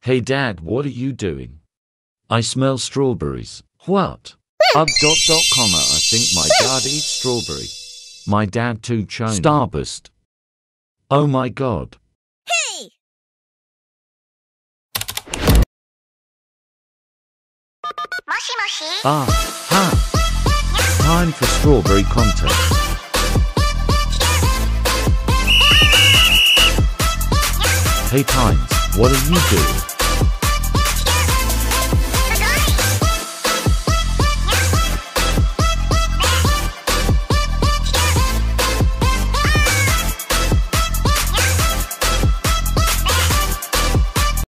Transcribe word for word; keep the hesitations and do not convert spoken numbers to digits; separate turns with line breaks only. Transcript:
Hey Dad, what are you doing? I smell strawberries. What? Up dot dot comma, I think my dad eats strawberry. My dad too, chona. Starburst. Oh my god.
Hey! Moshi moshi.
Ah, ha. Time for strawberry contest. Hey Pines, what are you doing?